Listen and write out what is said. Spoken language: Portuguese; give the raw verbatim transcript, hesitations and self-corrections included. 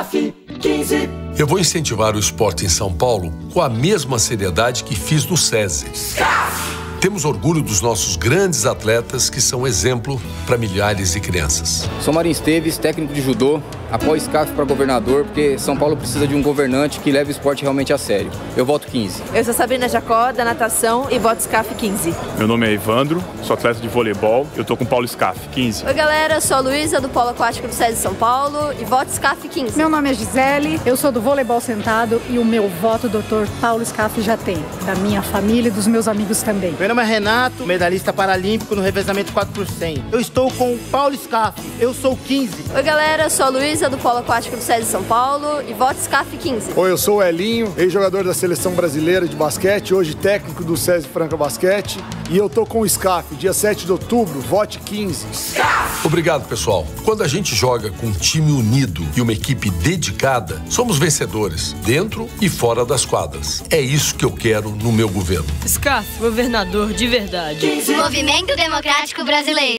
SCAF quinze. Eu vou incentivar o esporte em São Paulo com a mesma seriedade que fiz no SESI. SCAF. Temos orgulho dos nossos grandes atletas que são exemplo para milhares de crianças. Sou Marinho Esteves, técnico de judô. Apoio SCAF para governador, porque São Paulo precisa de um governante que leve o esporte realmente a sério. Eu voto quinze. Eu sou Sabrina Jacó, da natação, e voto SCAF quinze. Meu nome é Evandro, sou atleta de voleibol. Eu tô com o Paulo SCAF, quinze. Oi, galera, eu sou a Luísa, do Polo Aquático do SESI São Paulo, e voto SCAF quinze. Meu nome é Gisele, eu sou do voleibol sentado e o meu voto doutor Paulo SCAF já tem. Da minha família e dos meus amigos também. Meu nome é Renato, medalhista paralímpico no revezamento quatro por cem. Eu estou com o Paulo SCAF, eu sou quinze. Oi, galera, eu sou a Luísa, do Polo Aquático do SESI São Paulo, e voto SCAF quinze. Oi, eu sou o Elinho, ex-jogador da Seleção Brasileira de Basquete, hoje técnico do SESI Franca Basquete, e eu tô com o SCAF, dia sete de outubro, vote quinze. SCAF! Obrigado, pessoal. Quando a gente joga com um time unido e uma equipe dedicada, somos vencedores, dentro e fora das quadras. É isso que eu quero no meu governo. SCAF, governador de verdade. Movimento Democrático Brasileiro.